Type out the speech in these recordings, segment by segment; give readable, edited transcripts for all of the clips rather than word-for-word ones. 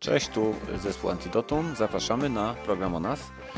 Cześć, tu zespół Antidotum. Zapraszamy na program o nas.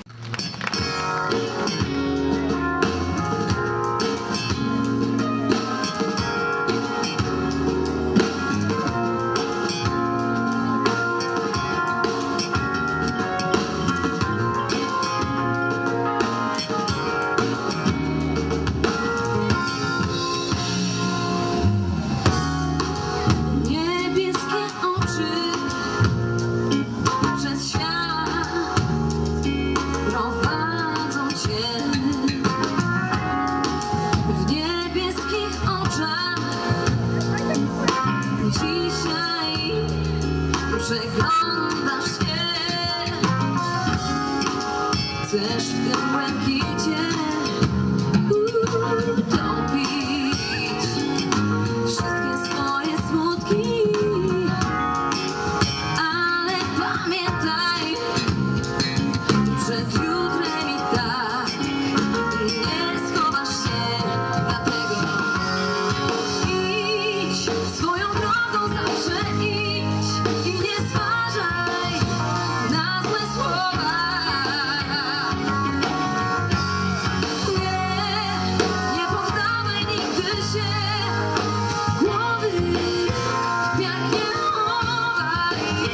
Przeglądasz się, chcesz w tym błękicie utopić wszystkie swoje smutki, ale pamiętaj, przed jutrem i tak nie schowasz się, dlatego idź swoją drogą, zawsze idź i nie zważaj na złe słowa. Nie poddawaj nigdy się, głowy w piach nie chowaj.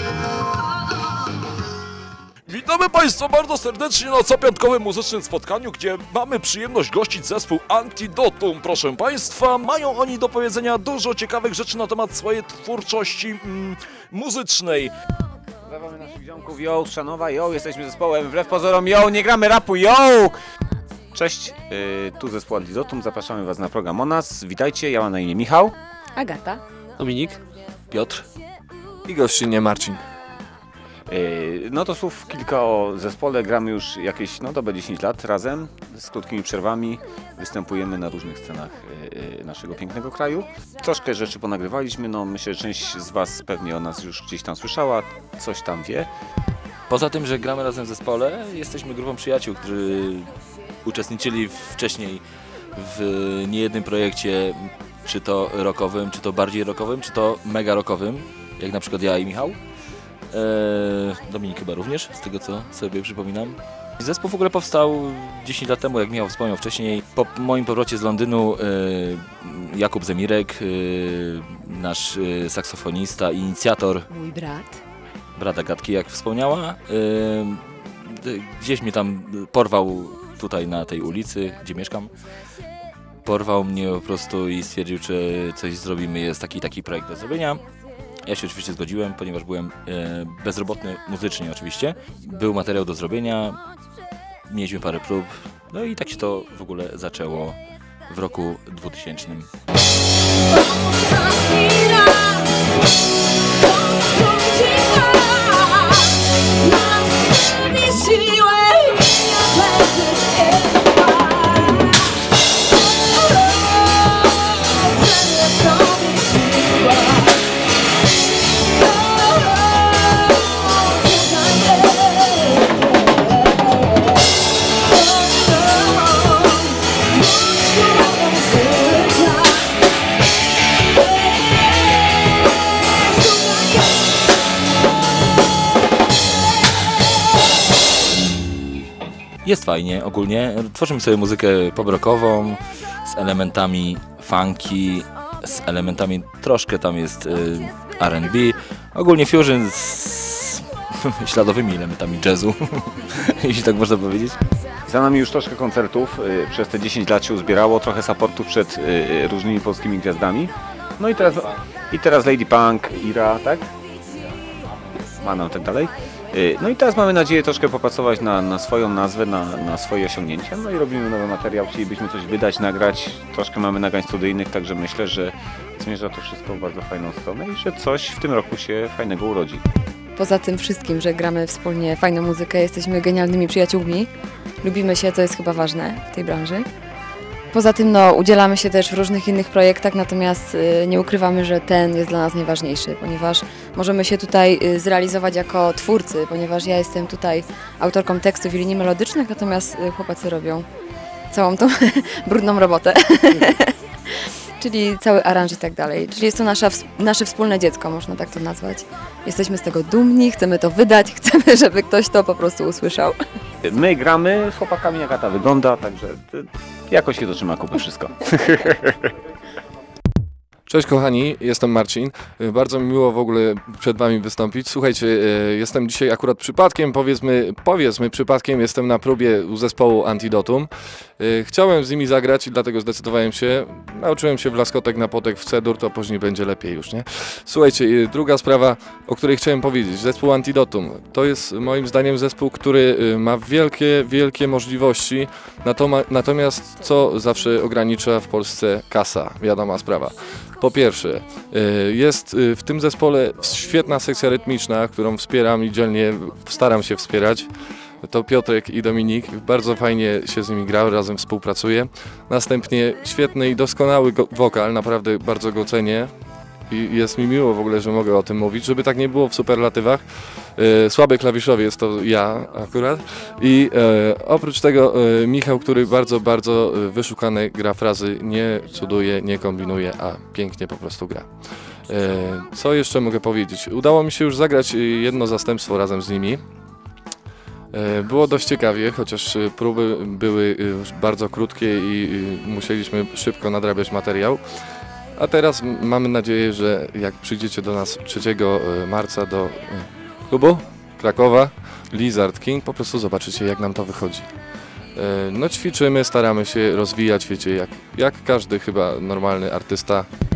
Witamy Państwa bardzo serdecznie na copiątkowym muzycznym spotkaniu, gdzie mamy przyjemność gościć zespół Antidotum. Proszę Państwa, mają oni do powiedzenia dużo ciekawych rzeczy na temat swojej twórczości muzycznej. Pozdrawiamy naszych ziomków, yo, z Szanowa, yo, jesteśmy zespołem wbrew pozorom, yo, nie gramy rapu, yo! Cześć, tu zespół Antidotum, zapraszamy Was na program o nas. Witajcie, ja mam na imię Michał. Agata. Dominik, Piotr i gościnnie Marcin. No to słów kilka o zespole, gramy już jakieś, dobre 10 lat razem, z krótkimi przerwami, występujemy na różnych scenach naszego pięknego kraju. Troszkę rzeczy ponagrywaliśmy, myślę, że część z Was pewnie o nas już gdzieś tam słyszała, coś tam wie. Poza tym, że gramy razem w zespole, jesteśmy grupą przyjaciół, którzy uczestniczyli wcześniej w niejednym projekcie, czy to rockowym, czy to bardziej rockowym, czy to mega rockowym, jak na przykład ja i Michał. Dominik chyba również, z tego co sobie przypominam. Zespół w ogóle powstał 10 lat temu, jak Michał wspomniał wcześniej. Po moim powrocie z Londynu Jakub Zemirek, nasz saksofonista, inicjator, Mój brat. brat Agatki, jak wspomniała, gdzieś mnie tam porwał tutaj na tej ulicy, gdzie mieszkam. Porwał mnie po prostu i stwierdził, czy coś zrobimy, jest taki projekt do zrobienia. Ja się oczywiście zgodziłem, ponieważ byłem bezrobotny muzycznie oczywiście. Był materiał do zrobienia, mieliśmy parę prób, no i tak się to w ogóle zaczęło w roku 2000. Jest fajnie ogólnie, tworzymy sobie muzykę pop-rockową z elementami funky, z elementami troszkę tam jest R&B, ogólnie fusion z śladowymi elementami jazzu, jeśli tak można powiedzieć. Za nami już troszkę koncertów, przez te 10 lat się uzbierało, trochę supportów przed różnymi polskimi gwiazdami. No i teraz Lady Punk, Ira, tak? Maną i tak dalej. No i teraz mamy nadzieję troszkę popracować na swoją nazwę, na swoje osiągnięcia. No i robimy nowy materiał, chcielibyśmy coś wydać, nagrać. Troszkę mamy nagrań studyjnych, także myślę, że zmierza to wszystko w bardzo fajną stronę i że coś w tym roku się fajnego urodzi. Poza tym wszystkim, że gramy wspólnie fajną muzykę, jesteśmy genialnymi przyjaciółmi. Lubimy się, to jest chyba ważne w tej branży. Poza tym udzielamy się też w różnych innych projektach, natomiast nie ukrywamy, że ten jest dla nas najważniejszy, ponieważ możemy się tutaj zrealizować jako twórcy, ponieważ ja jestem tutaj autorką tekstów i linii melodycznych, natomiast chłopacy robią całą tą brudną robotę. czyli cały aranż i tak dalej. Czyli jest to nasze wspólne dziecko, można tak to nazwać. Jesteśmy z tego dumni, chcemy to wydać, chcemy, żeby ktoś to po prostu usłyszał. My gramy z chłopakami, jaka ta wygląda, także jakoś się dotrzyma kupy wszystko. Cześć kochani, jestem Marcin. Bardzo mi miło w ogóle przed Wami wystąpić. Słuchajcie, jestem dzisiaj akurat przypadkiem, powiedzmy przypadkiem, jestem na próbie u zespołu Antidotum. Chciałem z nimi zagrać i dlatego zdecydowałem się. Nauczyłem się w laskotek na potek w C-dur, to później będzie lepiej już, nie? Słuchajcie, druga sprawa, o której chciałem powiedzieć. Zespół Antidotum to jest moim zdaniem zespół, który ma wielkie możliwości, natomiast co zawsze ogranicza w Polsce kasa, wiadoma sprawa. Po pierwsze, jest w tym zespole świetna sekcja rytmiczna, którą wspieram i dzielnie staram się wspierać. To Piotrek i Dominik, bardzo fajnie się z nimi gra, razem współpracuję. Następnie świetny i doskonały wokal, naprawdę bardzo go cenię. I jest mi miło w ogóle, że mogę o tym mówić, żeby tak nie było w superlatywach. Słaby klawiszowiec to ja akurat. I oprócz tego Michał, który bardzo wyszukane gra frazy, nie cuduje, nie kombinuje, a pięknie po prostu gra. Co jeszcze mogę powiedzieć? Udało mi się już zagrać jedno zastępstwo razem z nimi. Było dość ciekawie, chociaż próby były bardzo krótkie i musieliśmy szybko nadrabiać materiał. A teraz mamy nadzieję, że jak przyjdziecie do nas 3 marca do klubu Krakowa, Lizard King, po prostu zobaczycie, jak nam to wychodzi. No ćwiczymy, staramy się rozwijać, wiecie, jak każdy chyba normalny artysta.